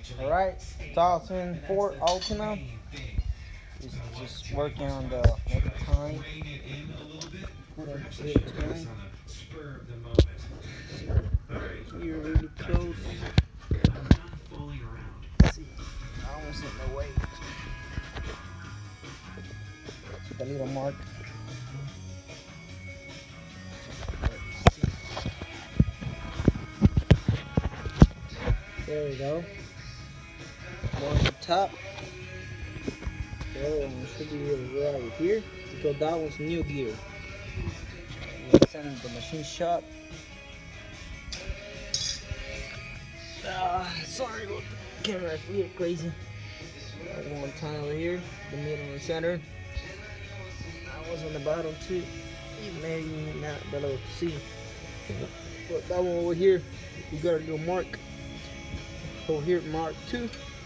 Alright, 2004 Altima. Just working on the next time. Here, really close. Let's see, almost in the way. Take a little mark. There we go. More on the top. The other one should be right here because that one's new gear. We'll send the machine shop. Sorry about the camera, it's weird, crazy. One time over here, the middle and center. I was on the bottom too. Maybe not below to see. But that one over here, you gotta do a mark. Over here, mark 2.